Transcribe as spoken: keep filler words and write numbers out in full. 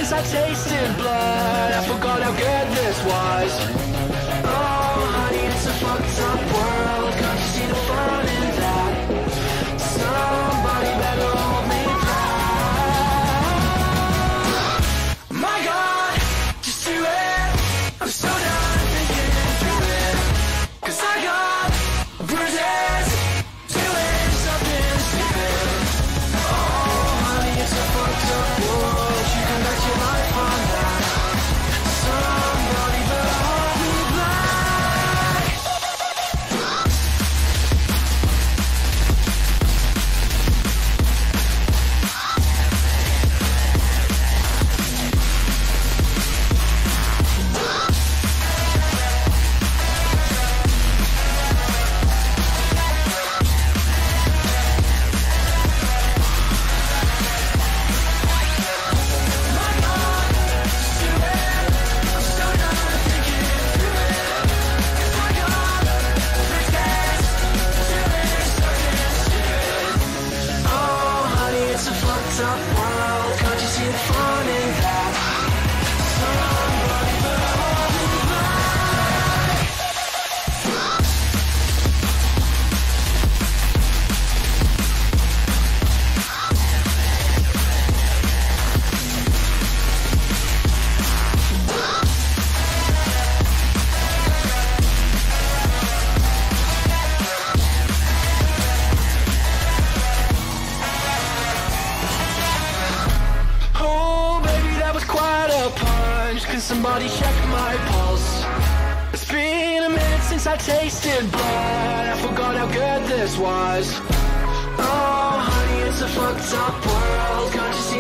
since I tasted blood. I forgot how good this was. Oh, honey, it's a fucked up world. Can't you see the fun in that? Somebody better hold me back. My God, just do it. I'm so done thinking through it. Cause I got bruises, doing something stupid. Oh, honey, it's a fucked up world. You can bet your life on that. Somebody better hold me back. Up world, can't you see the fun in that? Somebody better hold me back. Can somebody check my pulse? It's been a minute since I tasted blood. I forgot how good this was. Oh, honey, it's a fucked up world. Can't you see